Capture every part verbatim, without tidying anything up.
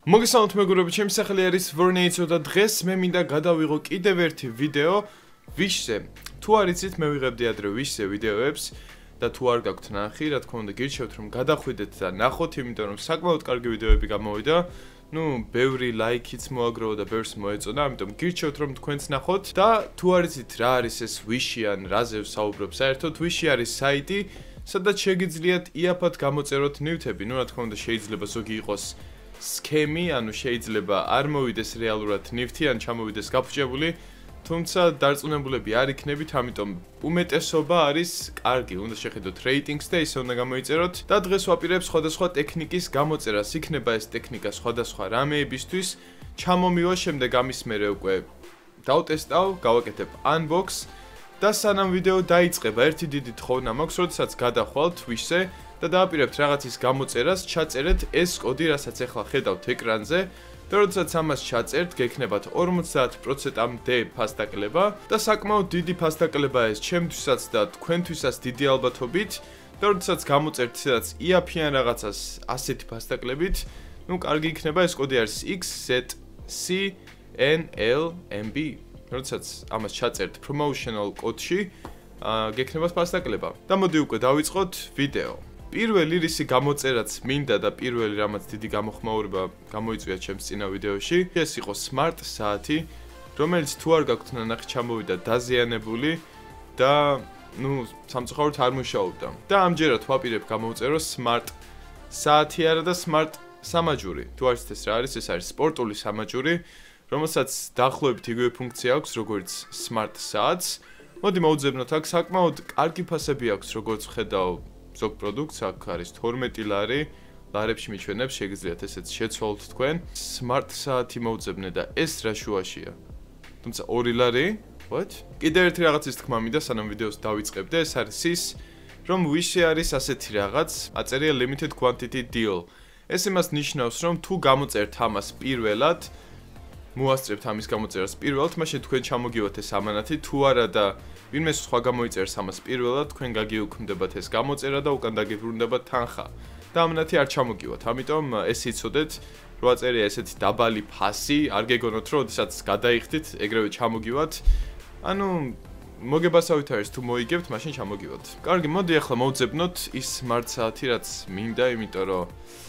მოგესალმებით მეგობრებო, ჩემი სახელი არის Vorneizo და დღეს მე მინდა გადავიღო კიდევ ერთი ვიდეო ვიშზე. თუ არ იცით, მე ვიღებდი ადრე ვიშზე ვიდეოებს და თუ არ გაქვთ ნახი, რა თქმა უნდა, გირჩევთ რომ გადახვიდეთ და ნახოთ, იმიტომ რომ საკმაოდ კარგი ვიდეოები გამოვიდა. ნუ, ბევრი ლაიქიც მოაგროვა და ბევრს მოეწონა, ამიტომ გირჩევთ რომ თქვენც ნახოთ და თუ არ იცით რა არის ეს ვიში ან რაზე ვსაუბრობ საერთოდ, ვიში არის საიტი, სადაც შეგიძლიათ იაფად გამოწეროთ ნივთები. ნუ, რა თქმა უნდა, შეიძლება ზოგი იყოს სქემი, ანუ შეიძლება არ მოვიდეს რეალურად ნივთი, ან ჩამოვიდეს გაფუჭებული, თუმცა დარწმუნებულები არ იქნებით, ამიტომ უმეტესობა არის კარგი, უნდა შეხედოთ რეიტინგს და ისე უნდა გამოიწეროთ და დღეს ვაპირებ სხვადასხვა ტექნიკის გამოწერას. იქნება ეს ტექნიკა სხვადასხვა რამეებისთვის, ჩამომივა შემდეგ ამის მერე უკვე დავტესტავ, გავაკეთებ unbox და სანამ ვიდეო დაიწყება, ერთი დიდი თხოვნა მაქვს, როდესაც გადახვალთ ვიშზე და დააპირებთ რაღაცის გამოწერას, ჩაწერეთ ეს კოდი, რასაც ახლა ხედავთ ეკრანზე და როდესაც ამას ჩაწერთ, გექნებათ ორმოცდაათ პროცენტამდე ფასდაკლება და საკმაოდ დიდი ფასდაკლება ეს ჩემთვისაც და თქვენთვისაც დიდი ალბათობით და როდესაც გამოწერთ სადაც იაფიან რაღაცას ასეთი ფასდაკლებით, ნუ კარგი იქნება. ეს კოდი არის X Z C N L M B. როდესაც ამას ჩაწერთ promotional კოდში, გექნებათ ფასდაკლება. და მოდი უკვე დავიწყოთ ვიდეო. პირველი რისი გამოწერაც მინდა და პირველი რამაც დიდი გამოხმაურება გამოიწვია ჩემს წინა ვიდეოში, ეს იყო smart საათი, რომელიც თუ არ გაქვთ ნახი ჩამოვიდა დაზიანებული და ნუ სამწუხაროდ არ მუშაობდა. და ამჯერად ვაპირებ გამოვწერო smart საათი არა და smart სამაჯური. თუ არ იცით ეს რა არის, ეს არის სპორტული სამაჯური, რომელსაც დაახლოებით იგივე ფუნქცია აქვს, როგორც smart საათს. მოდი მოვუძებნოთ, აქ საკმაოდ კარგი ფასები აქვს, როგორც ვხედავ ზოგ პროდუქტს, აქ არის თორმეტი ლარი, ლარებში მიჩვენებს, შეგიძლიათ ესეც შეცვალოთ თქვენ. smart საათი მოვუძებნე და ეს რა შუაშია. თუმცა ორი ლარი, what? კიდევ ერთი რაღაცის თქმა მინდა, სანამ ვიდეოს დავიწყებდე, ეს არის ის, რომ ვიში არის ასეთი რაღაც, აწერია limited quantity deal. ეს იმას ნიშნავს, რომ თუ გამოწერთ ამას პირველად, მოასწრებთ ამის გამოწერას პირველად, მაშინ თქვენ ჩამოგივათ ეს ამანათი, თუ არა და ვინმე სხვა გამოიწერს ამას პირველად, თქვენ გაგიუქმდებათ ეს გამოწერა და უკან დაგიბრუნდებათ თანხა. და ამანათი არ ჩამოგივათ. ამიტომ ეს იცოდეთ, რო აწერია ესეთი დაბალი ფასი, არ გეგონოთ, რომ ოდესაც გადაიხდით, ეგრევე ჩამოგივათ. ანუ მოგებასავით არის თუ მოიგებთ, მაშინ ჩამოგივათ. კარგი, მოდი ახლა მოვძებნოთ ის smart საათი, რაც მინდა, იმიტომ რომ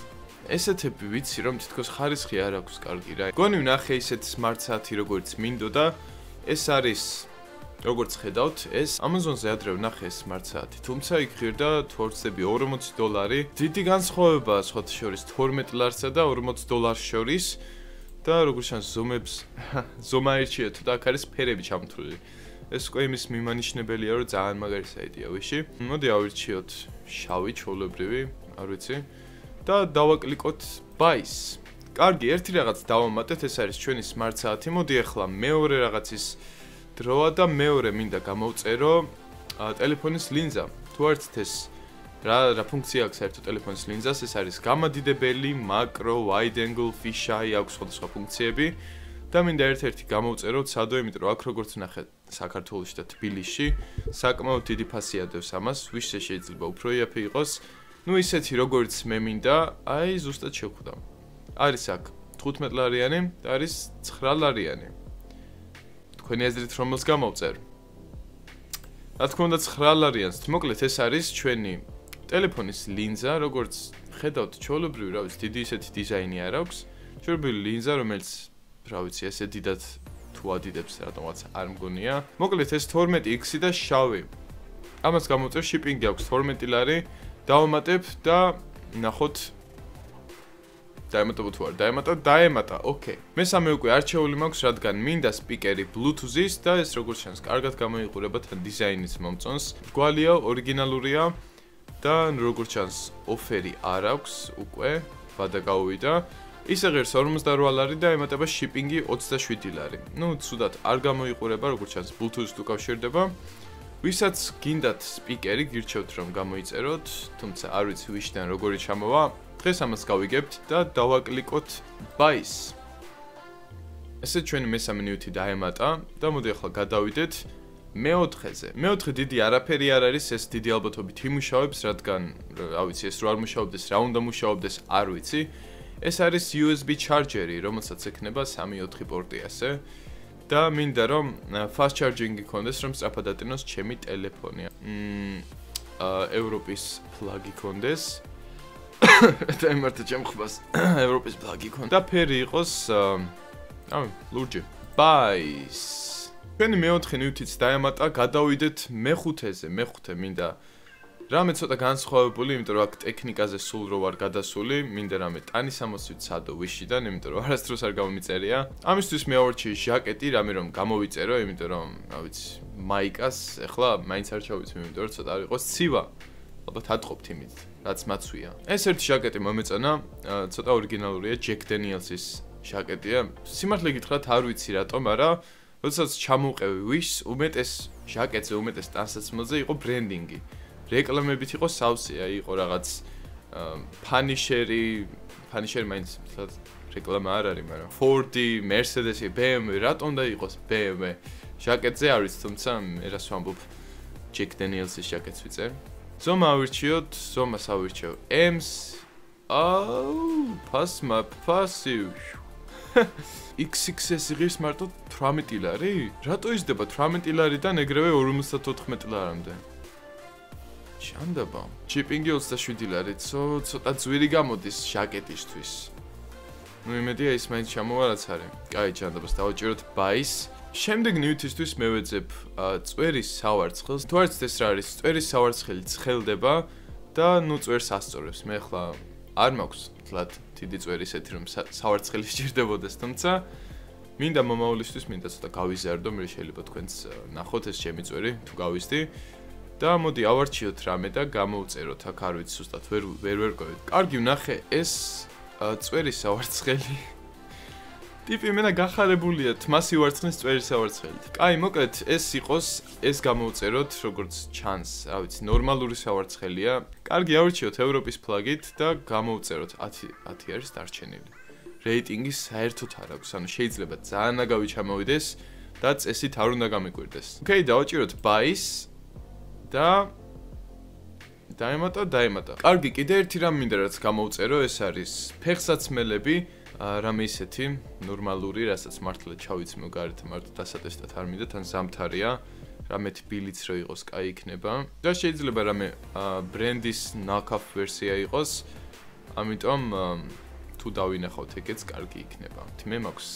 ესეთები ვიცი რომ თითქოს ხარისხი არ აქვს კარგი რა. გონი ვნახე ისეთ smart საათი როგორც მინდოდა. ეს არის როგორც ხედავთ, ეს Amazon-ზე ადრე ვნახე smart საათი. თუმცა იქ ღირდა თორცები ორმოცი დოლარი. დიდი განსხვავებაა სხვათა შორის თორმეტ ლარსა და ორმოც დოლარს შორის და როგორც ჩანს ზომებს ზომა ერჩიეთ და აქ არის ფერები ჩამთვლილი. ეს უკვე იმის მიმანიშნებელია რომ ძალიან მაგარი საიტია ვიში. მოდი ავირჩიოთ შავი ჩვეულებრივი, არ ვიცი. და დავაკლიკოთ buys. კარგი, ერთი რაღაც დავამატეთ, ეს არის ჩვენი smart საათი. მოდი ახლა მეორე რაღაცის დროა და მეორე მინდა გამოვწერო ტელეფონის ლინზა. თუ არ იცით ეს რა რა ფუნქცია აქვს საერთოდ ტელეფონის ლინზას, ეს არის გამადიდებელი, მაკრო, wide angle, fisheye, აქვს სხვადასხვა ფუნქციები და მინდა ერთ-ერთი გამოვწეროთ სადო, იმიტომ რომ აქ როგორც ვნახეთ საქართველოში და თბილისში, საკმაოდ დიდი ფასი ადევს ამას, ვიშზე შეიძლება უფრო იაფი იყოს. ნუ ისეთი როგორც მე მინდა, აი ზუსტად შევხვდა. არის აქ თხუთმეტ ლარიანი და არის ცხრა ლარიანი. თქვენი აზრით რომელს გამოვწერ? რა თქმა უნდა ცხრა ლარიანს. მოკლედ ეს არის ჩვენი ტელეფონის ლინზა, როგორც ხედავთ, ჩვეულებრივი, რა ვიცი, დიდი ისეთი დიზაინი არ აქვს. ჩვეულებრივი ლინზა, რომელიც, რა ვიცი, ესე დიდად თუ ადიდებს რატომაც არ მგონია. მოკლედ ეს თორმეტი X და შავი. ამას გამოვწერ, შიპინგი აქვს თორმეტი ლარი. დავამატებ და ნახოთ დაემატებო თუ არ დაემატა, დაემატა, ოკეი. მესამე უკვე არჩეული მაქვს, რადგან მინდა სპიკერი Bluetooth-ის და ეს როგორც ჩანს, კარგად გამოიყურება თან დიზაინის მომწონს. მრგვალია, ორიგინალურია და როგორც ჩანს, ოფერი არ აქვს უკვე, ვადა გაუვიდა. ისე ღირს ორმოცდარვა ლარი და ემატება შიპინგი ოცდაშვიდი ლარი. ნუ, ცუდად არ გამოიყურება, როგორც ჩანს, Bluetooth-ით უკავშირდება. ვისაც გინდათ სპიკერი, გირჩევთ რომ გამოიწეროთ, თუმცა არ ვიცი ვიშიდან როგორი ჩამოვა. დღეს ამას გავიგებთ და დავაკლიკოთ buys. ესე ჩვენი მესამე ნივთი დაემატა და მოდი ახლა გადავიდეთ მეოთხეზე. მეოთხე დიდი არაფერი არ არის, ეს დიდი ალბათობით იმუშავებს, რადგან, რა ვიცი, ეს რო არ მუშაობდეს, რა უნდა მუშაობდეს, არ ვიცი. ეს არის U S B charger-ი, რომელსაც ექნება სამი ოთხი პორტი ასე. და მინდა რომ fast charging გქონდეს, რომ სწრაფად ატენოს ჩემი ტელეფონი. მმ ევროპის ფლაგი გქონდეს. და იმართა ჩემ ხბას ევროპის ფლაგი გქონდა. და ფერი იყოს აი, ლურჯი. ბაის. ჩვენი მეოთხე ნივთიც დაემატა, გადავიდეთ მეხუთეზე, მეხუთე მინდა რამე ცოტა განსხვავებული, იმიტომ რომ აქ ტექნიკაზე სულ რო ვარ გადასული, მინდა რამე ტანის ამოსვით სადო ვიშიდან, იმიტომ რომ არასდროს არ გამომიწერია. ამისთვის მე ავარჩიე ჟაკეტი, რამე რომ გამოვიწერო, იმიტომ რომ, რა ვიცი, მაიკას ეხლა მაინც არ ჩავიცმი, იმიტომ რომ ცოტა არ იყოს ცივა. ალბათ ატყობთ იმით, რაც მაცვია. ეს ერთი ჟაკეტი მომეწონა, ცოტა ორიგინალურია, Jack Daniels-ის ჟაკეტია. სიმართლე გითხრათ, არ ვიცი რატომ, მაგრამ როდესაც ჩამოვყევი Wish-ს, უმეტეს ჟაკეტზე, უმეტეს ტანსაცმელზე იყო ბრენდინგი. რეკლამებით იყო სავსეა, იყო რაღაც ფანიშერი, ფანიშერი მაინც რეკლამა არ არის, მაგრამ Ford, Mercedes, B M W, რატომ და იყოს B M W ჟაკეტზე არ ვიცი, თუმცა მე რას ვამბობ, Jack Daniels-ის ჟაკეტს ვიწერ. ზომა ავირჩიოთ, ზომას ავირჩევ M-ს. აუ, ფასმა, ფასი. X X S იღებს მარტო თვრამეტი ლარი? რატო იზრდება თვრამეტი ლარიდან ეგრევე ორმოცდათოთხმეტი ლარამდე? შანდაბა. ჩიპინგი ოცდაშვიდი ლარით, ცოტა ძვირი გამოდის ჟაკეტისთვის. ნუ იმედია ის მაინც ჩამოვა რაც არის. კაი, ჩანდაბას დავაჭიროთ ბაის. შემდეგ ნივთისთვის მე ვეძებ წვერის სავარცხელს. თუ არც ეს რა არის, წვერის სავარცხელი ცხელდება და ნუ წვერს ასწორებს. მე ახლა არ მაქვს თლად დიდი წვერი ისეთი რომ სავარცხელი სჭირდებოდეს, თუმცა მინდა მომავლისთვის მინდა ცოტა გავიზარდო, მე შეიძლება თქვენც ნახოთ ეს ჩემი წვერი, თუ გავიზდი. და მოდი ავარჩიოთ რამე და გამოვწეროთ აქ არ ვიცი ზუსტად ვერ ვერ ვერკოვით. კარგი ვნახე ეს წვერის სავარცხელი. ტიპი მენა გახარებულია თმასი ვარცხნის წვერის სავარცხელით. კაი, მოკლედ ეს იყოს, ეს გამოვწეროთ როგორც ჩანს, რა ვიცი, ნორმალური სავარცხელია. კარგი, ავარჩიოთ ევროპის ფლაგით და გამოვწეროთ ათი ათი არის დარჩენილი. რეიტინგი საერთოდ არ აქვს, ანუ შეიძლება ძალიან აგავი ჩამოვიდეს და წესით არ უნდა გამიკვირდეს. ოკეი, დავაჭიროთ ბაის. და დაემატა, დაემატა. კარგი, კიდე ერთი რამ მინდა რაც გამოვწერო, ეს არის ფეხსაცმელები, რამე ისეთი ნორმალური, რასაც მართლა ჩავიცმო გარეთ, მარტო დასატესტად არ მინდა, თან ზამთარია, რამე თბილიც რო იყოს, კაი იქნება. და შეიძლება რამე ბრენდის ნაკაფ ვერსია იყოს, ამიტომ თუ დავინახავთ ეგეც კარგი იქნება. მე მაქვს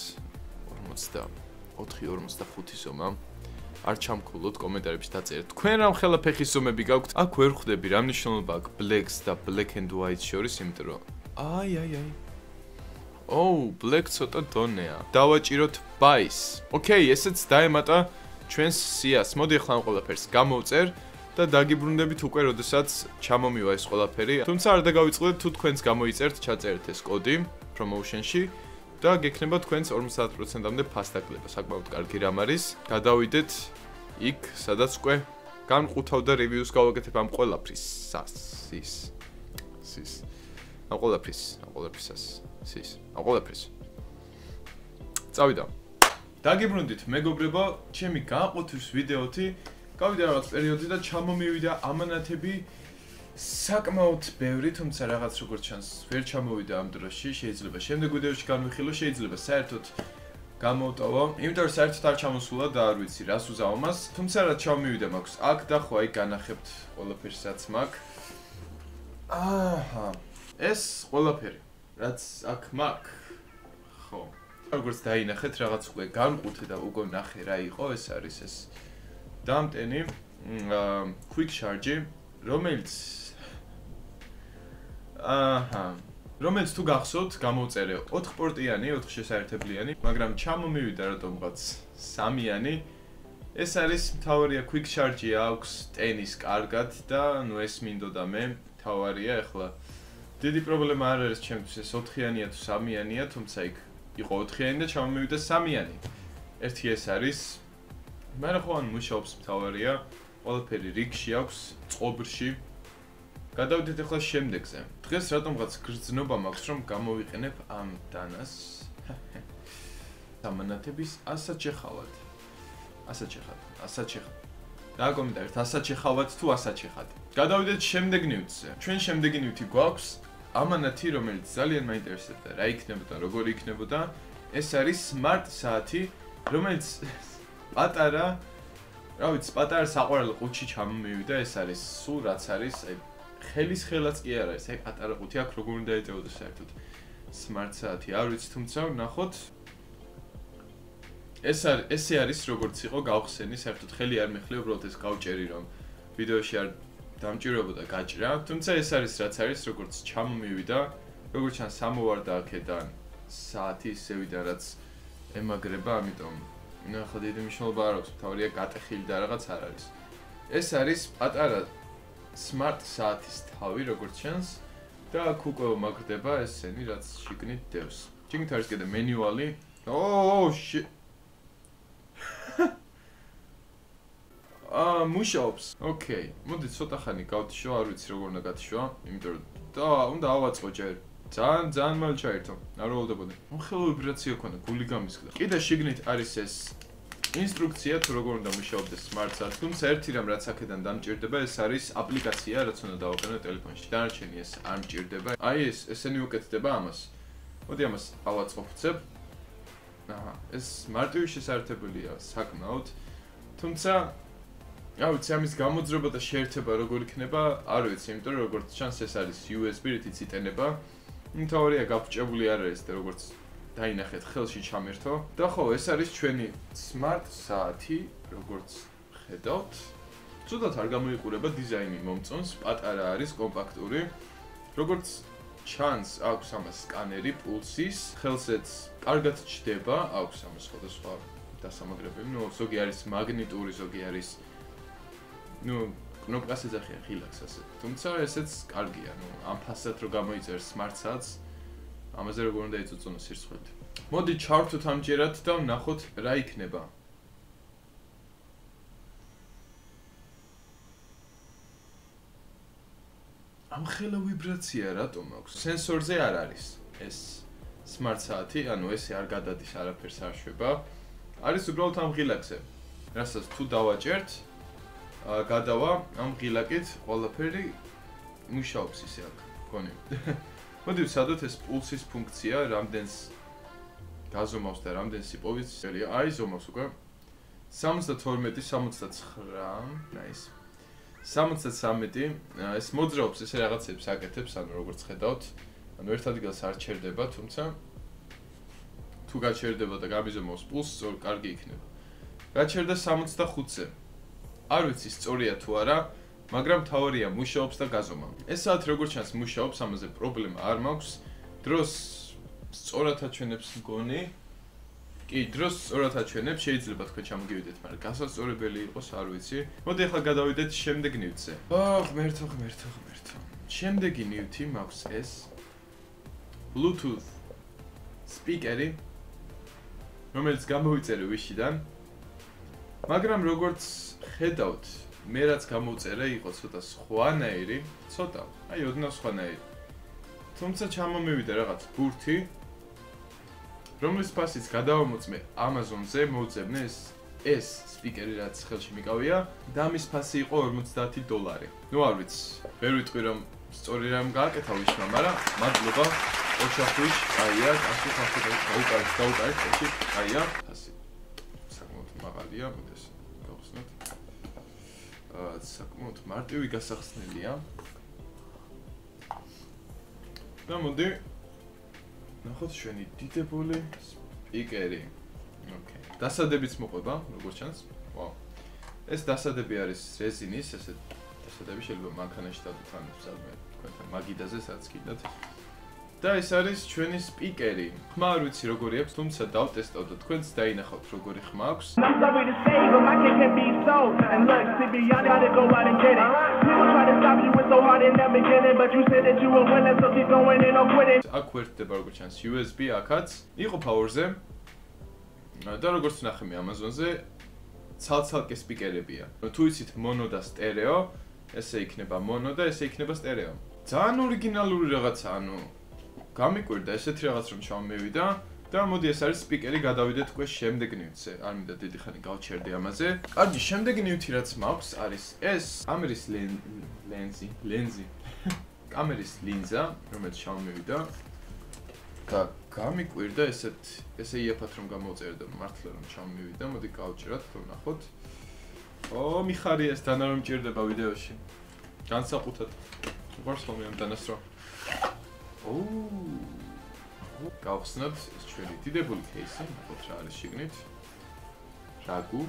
ორმოცდაოთხი ორმოცდახუთი ზომა. არ ჩამქულოთ კომენტარებში დაწერეთ. თქვენ რამ ხელა ფეხის ზომები გაქვთ? აქ ვერ ხვდები რა მნიშვნელობა აქვს Blacks და Black and White შორის, იმიტომ რომ აი აი აი. ოუ, Black ცოტა დონეა. დავაჭიროთ Bice. ოკეი, ესეც დაემატა ჩვენს სიას. მოდი ახლა ამ ყველაფერს გამოვწერ და დაგიბრუნდებით უკვე, როდესაც ჩამომივა ეს ყველაფერი. თუმცა არ დაგავიწყდეთ თუ თქვენს გამოიწერთ, ჩაწერეთ ეს კოდი promotion-ში. და გექნება თქვენს ორმოცდაათ პროცენტამდე ფასდაკლება. საკმაოდ კარგი რამ არის. გადავიდეთ იქ, სადაც უკვე განყუთავ და რევიუს გავაკეთებ ამ ყველაფრის. სის. სის. ამ ყველაფრის, ამ ყველაფრისას. სის. ამ ყველაფრის. წავიდა. დაგიბრუნდით, მეგობრებო, ჩემი გააყოთვის ვიდეოთი. გავიდა რაღაც პერიოდი და ჩამომივიდა ამანათები საკმაოდ ბევრი, თუმცა რაღაც როგორც ჩანს, ვერ ჩამოვიდა ამ დროში, შეიძლება შემდეგ ვიდეოში განვიხილო, შეიძლება საერთოდ გამოვტოვო, იმიტომ რომ საერთოდ არ ჩამოსულა და არ ვიცი რას უზავ მას, თუმცა რაც ჩამოვიდა მაქვს აქ და ხო აი განახებთ ყველაფერს რაც მაქვს. აჰა, ეს ყველაფერი, რაც აქ მაქვს. ხო. როგორც დაინახეთ, რაღაც უკვე განყუთე და უკვე ნახე რა იყო, ეს არის ეს დამტენი quick charge, რომელიც აჰა, რომელიც თუ გახსოვთ, გამოვწერე ოთხ პორტიანი, ოთხ შესაერთებლიანი, მაგრამ ჩამომივიდა რატომღაც სამიანი. ეს არის მთავარია quick charge აქვს ტენის კარგად და ნუ ეს მინდოდა მე, მთავარია ახლა. დიდი პრობლემა არ არის ჩემთვის ეს ოთხიანია თუ სამიანია, თუმცა იქ იყო ოთხიანი და ჩამომივიდა სამიანი. ერთი ეს არის. მაგრამ ხო ან მუშაობს მთავარია, ყველაფერი რიგში აქვს, წყობრში. გადავიდეთ ახლა შემდეგზე. დღეს რატომღაც გრძნობა მაქვს რომ გამოვიყენებ ამ დანას. ამანათების ასად შეხავად. ასად შეხავად, ასად შეხავად. დააკომენტარეთ, ასად შეხავად თუ ასად შეხავად. გადავიდეთ შემდეგ ნივთზე. ჩვენ შემდეგი ნივთი გვაქვს ამანათი, რომელიც ძალიან მაინტერესებდა, რა იქნებოდა, როგორი იქნებოდა, ეს არის smart საათი, რომელიც პატარა, რა ვიცი, პატარა საყვარელ ყუთში ჩამომივიდა, ეს არის სულ რაც არის, აი ხელის ხელაც კი არ არის, აი პატარა ყუთი აქ როგორ უნდა ეტევოდეს საერთოდ smart საათი, არ ვიცი, თუმცა ნახოთ ეს არის ესე არის როგორც იყო გავხსენი, საერთოდ ხელი არ მეხლი, უბრალოდ ეს გავჭერი რომ ვიდეოში არ დამჭირებოდა გაჭრა, თუმცა ეს არის რაც არის, როგორც ჩამომივიდა, როგორც ჩანს სამოვარდა აქედან საათი ისევიდან რაც ემაგრება, ამიტომ ნახოთ დიდი მნიშვნელობა არ აქვს, თავარია გატეხილი და რაღაც არ არის. ეს არის პატარა smart საათის თავი, როგორც ჩანს და აქ უკვე მაგრდება ესენი, რაც შიგნით დევს. შიგნით არის კიდე მენიუალი. ოო, შ აა მუშაობს. ოკეი. მოდი ცოტა ხანი გავთიშო, არ ვიცი როგორ უნდა გათიშო, იმიტომ რომ და უნდა ავაწყო ჯერ. ძალიან ძალიან მალე ჩაერთო. არ ველოდებოდი. მხოლოდ ვიბრაცია ქონდა, გული გამისხდა. კიდე შიგნით არის ეს ინსტრუქცია თუ როგორ უნდა მუშაობდეს smart საათი. თუმცა ერთი რამ რაც აქედან დამჭირდება, ეს არის აპლიკაცია, რაც უნდა დავაყენო ტელეფონში. დანარჩენი ეს არ მჭირდება. აი ეს ესენი უკეთდება ამას. მოდი ამას ავაწყობცებ. აჰა, ეს მარტივი შესაძლებელია საკმაოდ. თუმცა რა ვიცი, ამის გამოძრობა და შეერთება როგორ იქნება, არ ვიცი, იმიტომ რომ როგორც ჩანს ეს არის U S B, რითიც იტენება. თორია გაფუჭებული არ არის და როგორც დაინახეთ, ხელში ჩამერთო. და ხო, ეს არის ჩვენი smart საათი, როგორც ხედავთ. ცუდად არ გამოიყურება დიზაინი მომწონს, პატარა არის, კომპაქტური. როგორც ჩანს, აქვს ამას სკანერი პულსის, ხელსეც კარგად ჩდება, აქვს ამას სხვადასხვა დასამაგრებელი. ნუ ზოგი არის მაგნიტური, ზოგი არის ნუ კნოპკას ეძახიან ხილაკს ასე. თუმცა ესეც კარგია, ნუ ამ ფასად რო გამოიწერს smart საათს, ამაზე როგორ უნდა იწუწუნოს სირცხვილით. მოდი ჩავრთოთ ამჯერად და ვნახოთ რა იქნება. ამ ხელა ვიბრაცია რატომ აქვს? სენსორზე არ არის ეს smart საათი, ანუ ესე არ გადადის არაფერს არ შვება. არის უბრალოდ ამ ღილაკზე. რასაც თუ დავაჭერთ, გადავა ამ ღილაკით, ყველაფერი მუშაობს ისე აქ, მგონი. მოდი ვსადოთ ეს პულსის ფუნქცია, რამდენს გაზომავს და რამდენს იპოვებს, აი ზომავს უკვე. სამოცდათორმეტი, სამოცდაცხრა, nice. სამოცდათვრამეტი, ეს მოძრაობს ესე რაღაცებს აკეთებს, ანუ როგორც ხედავთ, ანუ ერთ ადგილას არ ჩერდება, თუმცა თუ გაჩერდება და გამიზომავს პულსს, სწორ კარგი იქნება. გაჩერდა სამოცდახუთზე. არ ვიცი სწორია თუ არა, მაგრამ თავარია მუშაობს და გაზომა. ეს საათი როგორც ჩანს მუშაობს, ამაზე პრობლემა არ მაქვს. დროს სწორად აჩვენებს მგონი. კი, დროს სწორად აჩვენებს, შეიძლება თქვენ ჩამოგივიდეთ, მაგრამ გასასწორებელი იყოს, არ ვიცი. მოდი ახლა გადავიდეთ შემდეგ ნივთზე. აჰ, ღმერთო, ღმერთო, ღმერთო. შემდეგი ნივთი მაქვს ეს Bluetooth speaker-ი, რომელიც გამოვიწერე ვიშიდან. მაგრამ როგორც ხედავთ, მე რაც გამოვწერე იყო ცოტა სხვანაირი, ცოტა, აი ოდნავ სხვანაირი. თუმცა ჩამომივიდა რაღაც ბურთი, რომლის ფასიც გადავამოწმე Amazon-ზე, მოვუწებნე ეს ეს სპიკერი რაც ხელში მიკავია და მის ფასი იყო ორმოცდაათი დოლარი. ნუ არ ვიცი, ვერ ვიტყვი რომ სწორი რამ გააკეთა ვიშმა, მაგრამ მადლობა ოჩახუიშ, აია, ასე ხახო დაუკარეთ, დაუკარეთ, ეჩი, აია, ასე. საკმაოდ მაღალია, მოდეს გავხსნათ. აა, საკმაოდ მარტივი გასახსნელია. და მოდი ნახოთ ჩვენი დიდებული სპიკერი. ოკეი. დასადებიც მოყვება, როგორც ჩანს. ვაუ. ეს დასადები არის რეზინის, ესე დასადები შეიძლება მანქანაში დადოთ ან სადმე თქვენთან მაგიდაზე სადაც კიდათ. და ეს არის ჩვენი სპიკერი. ხმა არ ვიცი როგორი აქვს, თუმცა დავტესტავ და თქვენც დაინახავთ როგორი ხმა აქვს. აქ ვერთდება როგორც ჩანს U S B აქაც. იყო power-ზე. და როგორც ვნახე მე Amazon-ზე, ცალ-ცალკე სპიკერებია. თუ იცით mono და stereo, ესე იქნება mono და ესე იქნება stereo. ძალიან ორიგინალური რაღაცა, ანუ გამიკვირდა ესეთი რაღაც რომ ჩამოვიდა და მოდი ეს არის სპიკერი, გადავიდეთ უკვე შემდეგ ნივთზე. არ მინდა დიდი ხანი გავჩერდე ამაზე. კარგი, შემდეგი ნივთი რაც მაქვს არის ეს კამერის ლენზი, ლენზი. კამერის ლინზა, რომელიც ჩამოვიდა და გამიკვირდა ესეთ ესე იაფად რომ გამოვწერდა მართლა რომ ჩამოვიდა. მოდი გავჭიროთ და ვნახოთ. ო, მიხარია ეს დანა რომ მჭირდება ვიდეოში. განსაკუთრად უყურს ხოლმე ამ დანას რომ. ოუ. გავხსნათ ეს ჩვენი დიდებული кейსი, ნახოთ რა არის შიგნით. რაგუ.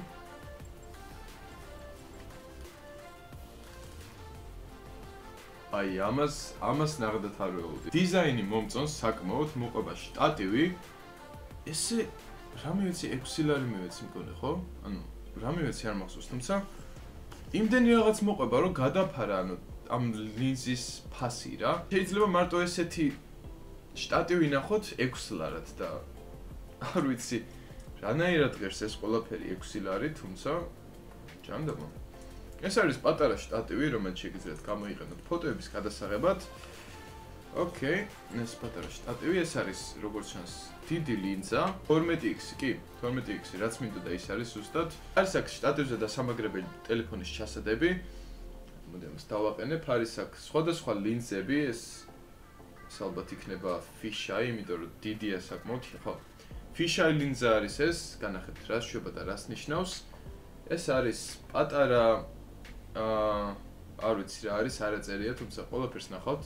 აი, ამას, ამას ნახდათ არ ველოდი. დიზაინი მომწონს საკმაოდ, მოყვება შტატივი. ესე რამე ვიცი ექვსი ლარი მივეცი მგონი, ხო? ანუ რამე ვიცი არ მახსოვს, თუმცა იმდენი რაღაც მოყვება, რომ გადაფარა, ანუ ამ ლინზის ფასი რა. შეიძლება მარტო ესეთი შტატივი ნახოთ ექვსი ლარად და არ ვიცი რანაირად ღირს ეს ყველაფერი ექვსი ლარი, თუმცა ჯანდაბა. ეს არის პატარა შტატივი, რომელიც შეგიძლიათ გამოიყენოთ ფოტოების გადასაღებად. ოკეი, ეს პატარა შტატივი, ეს არის როგორც ჩანს დიდი ლინზა, თორმეტი იქსი, კი, თორმეტი იქსი, რაც მინდოდა ის არის ზუსტად. არის აქ შტატივზე დასამაგრებელი ტელეფონის ჩასადები. მოდი ამას დავაყენებ, არის აქ სხვადასხვა ლინზები, ეს ეს ალბათ იქნება fisheye, იმიტომ რომ დიდია საკმაოდ, ხო. fisheye ლინზა არის ეს, განახებთ რა შვება და რას ნიშნავს. ეს არის პატარა აა არ ვიცი რა არის, არ აწერია, თუმცა ყველაფერს ნახავთ.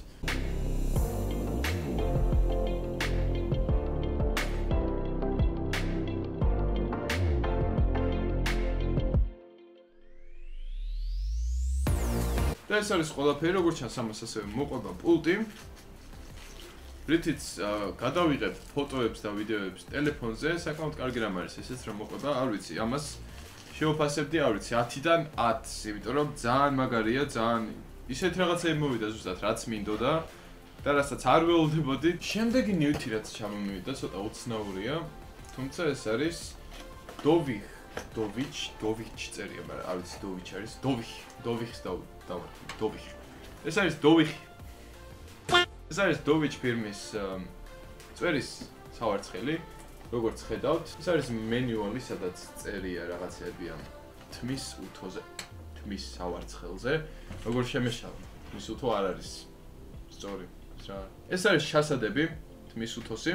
და ეს არის ყველაფერი, როგორც ჩანს ამას ასევე მოყვება პულტი. რითიც გადავიღებ ფოტოებს და ვიდეოებს ტელეფონზე, საკმაოდ კარგი რამ არის ესეც რომ მოყვება, არ ვიცი, ამას შევაფასებდი, არ ვიცი, ათიდან ათს, იმიტომ რომ ძალიან მაგარია, ძალიან ისეთ რაღაცები მოვიდა ზუსტად, რაც მინდოდა და რასაც არ ველოდებოდი. შემდეგი ნივთი რაც ჩამომივიდა, ცოტა უცნაურია, თუმცა ეს არის დოვიხ, დოვიჩ, დოვიჩ წერია, მაგრამ არ ვიცი დოვიჩ არის, დოვიხ, დოვიხს დავარქვა, დოვიხ. ეს არის დოვიხი. ეს არის დოვიჩ ფირმის წვერის სავარცხელი. როგორც ხედავთ, ეს არის მენუალი, სადაც წერია რაღაცები ამ თმის უთოზე, თმის სავარცხელზე. როგორ შემეშალა, თმის უთო არ არის სწორი, რა. ეს არის ჩასადები, თმის უთოსი.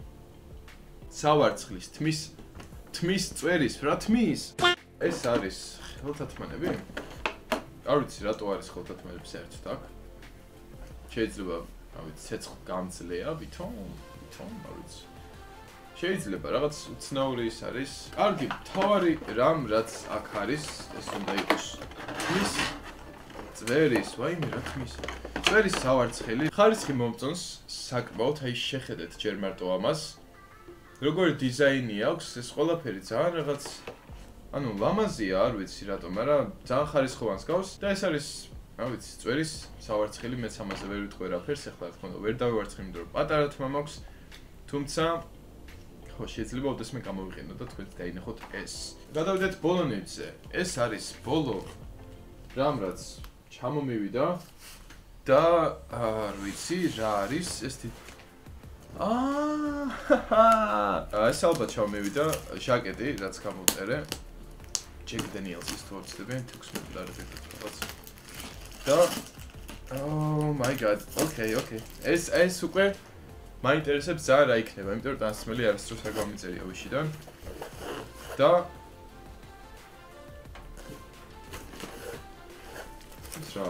სავარცხლის თმის თმის წვერის, რა თმის? ეს არის ხელთათმანები? არ ვიცი, რატო არის ხელთათმანები საერთოდ აქ. შეიძლება, რა ვიცი, ცეცხლ გამძლეა, ვითომ, ვითომ, არ ვიცი. შეიძლება რაღაც უცნაური ის არის. კარგი, თავარი რამ რაც აქ არის, ეს უნდა იყოს თმის წვერის, ვაიმე რა თმის. წვერის სავარცხელი. ხარისხი მომწონს საკმაოდ, აი შეხედეთ ჯერ მარტო ამას. როგორი დიზაინი აქვს, ეს ყველაფერი ძალიან რაღაც ანუ ლამაზია, არ ვიცი რატომ, მაგრამ ძალიან ხარისხოვანს გავს და ეს არის, რა ვიცი, წვერის სავარცხელი, მეც ამაზე ვერ ვიტყვი რაფერს, ეხლა რა თქმა უნდა, ვერ დავივარცხნი, იმიტომ რომ პატარა თმა მაქვს, თუმცა ხო, შეიძლება ოდესმე გამოვიყენოთ და თქვენ დაინახოთ ეს. გადავიდეთ ბოლო ნივთზე. ეს არის ბოლო რამ რაც ჩამომივიდა და არ ვიცი რა არის ეს აა ეს ალბათ ჩამოვიდა ჟაკეტი, რაც გამოვწერე. Jack Daniels-ის თუ ვწდები, ექვსმეტ დოლარად რაღაც. და oh my god. Okay, okay. ეს ეს უკვე მაინტერესებს ძალიან რა იქნება, იმიტომ რომ დასმელი არასდროს არ გამიწერია ვიშიდან. და რა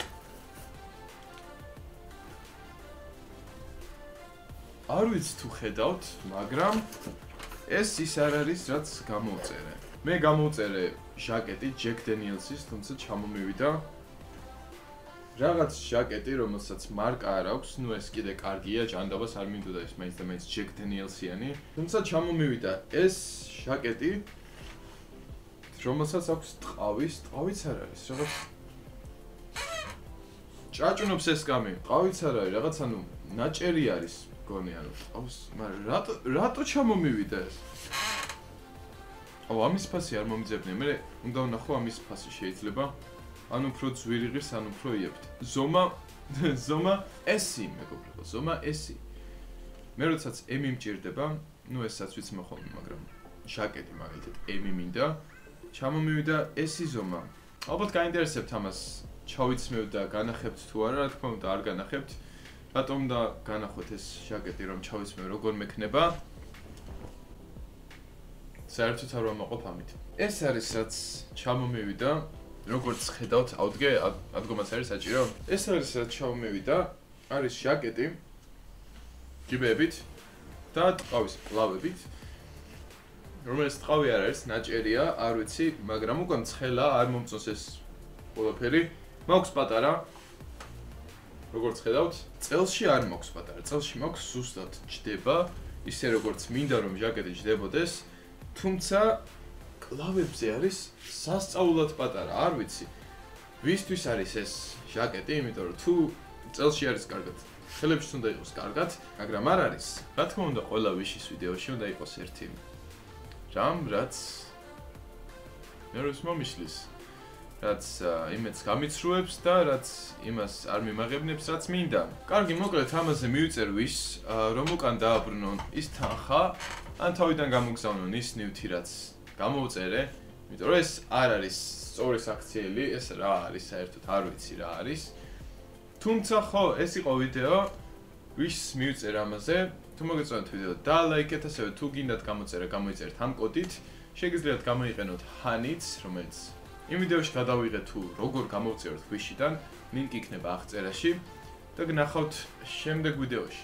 არ ვიცი თუ ხედავთ, მაგრამ ეს ის არ არის, რაც გამოვწერე. მე გამოვწერე ჟაკეტი Jack Daniels-ის, თუმცა ჩამომივიდა რაღაც ჟაკეტი, რომელსაც მარკა არ აქვს, ნუ ეს კიდე კარგია, ჭანდაბას არ მინდოდა ის მაინც და მაინც Jack Daniels-იანი, თუმცა ჩამომივიდა ეს ჟაკეტი, რომელსაც აქვს ტყავის, ტყავიც არ არის, რაღაც ჭაჭუნობს ეს კამი, ტყავიც არ არის, რაღაც ანუ ნაჭერი არის, მგონი ანუ ტყავს, მაგრამ რატო რატო ჩამომივიდა ეს? აუ ამის ფასი არ მომიძებნია, მე უნდა ვნახო ამის ფასი შეიძლება. ან უფრო ძვირი ღირს, ან უფრო იებთ. ზომა, ზომა ესი, მეგობრებო, ზომა ესი. მე როდესაც ემი მჭირდება, ნუ ესაც ვიცი მოხოლმე, მაგრამ ჟაკეტი მაგალითად ემი მინდა, ჩამომივიდა ესი ზომა. ალბათ გაინტერესებთ ამას ჩავიცმევ და განახებთ თუ არა, რა თქმა უნდა, არ განახებთ. რატომ და განახოთ ეს ჟაკეტი, რომ ჩავიცმევ როგორ მექნება? საერთოდ არ ვამაყობ ამით. ეს არის რაც ჩამომივიდა, როგორც ხედავთ, ავდგე ადგომაც არის საჭირო. ეს არის რაც ჩამომივიდა, არის ჟაკეტი ჯიბებით და ტყავის პლავებით. რომელიც ტყავი არ არის, ნაჭერია, არ ვიცი, მაგრამ უკვე მცხელა, არ მომწონს ეს ყველაფერი. მაქვს პატარა. როგორც ხედავთ, წელში არ მაქვს პატარა. წელში მაქვს ზუსტად ჯდება, ისე როგორც მინდა რომ ჟაკეტი ჯდებოდეს. თუმცა კლავებზე არის სასწაულად პატარა, არ ვიცი. ვისთვის არის ეს ჟაკეტი, იმიტომ რომ თუ წელში არის კარგად, ხელებში უნდა იყოს კარგად, მაგრამ არ არის. რა თქმა უნდა, ყველა ვიშის ვიდეოში უნდა იყოს ერთი რამ, რაც ნერვებს მომიშლის, რაც იმედს გამიცრუებს და რაც იმას არ მიმაღებნებს, რაც მინდა. კარგი, მოკლედ ამაზე მივიწერ ვიშს, რომ უკან დააბრუნონ ის თანხა, ან თავიდან გამოგზავნონ ის ნივთი, რაც გამოვწერე, იმიტომ რომ ეს არ არის სწორი საქციელი, ეს რა არის საერთოდ არ ვიცი რა არის. თუმცა ხო, ეს იყო ვიდეო, ვიშს მივიწერ ამაზე. თუ მოგეწონათ ვიდეო, დალაიქეთ, ასევე თუ გინდათ გამოწერა, გამოიწერეთ ამ კოდით. შეგიძლიათ გამოიყენოთ ჰანიც, რომელიც იმ ვიდეოში გადავიღეთ თუ როგორ გამოვწეროთ ვიშიდან, ლინკი იქნება აღწერაში და გნახავთ შემდეგ ვიდეოში.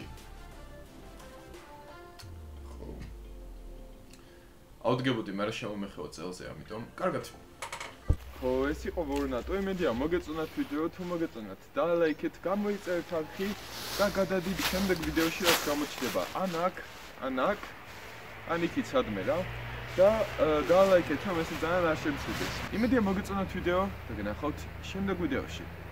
ავდგებოდი, მაგრამ შემომეხევა წელზე, ამიტომ კარგად. ხო, ეს იყო ვორნატო, იმედია მოგეწონათ ვიდეო, თუ მოგეწონათ, დალაიქეთ, გამოიწერეთ არხი და გადადით შემდეგ ვიდეოში, რაც გამოჩნდება. ან აქ, ან აქ, ან იქით სადმე რა. და დალაიქეთ, რომ ესე ძალიან არ შემცირდეს. იმედია მოგეწონათ ვიდეო და გნახავთ შემდეგ ვიდეოში.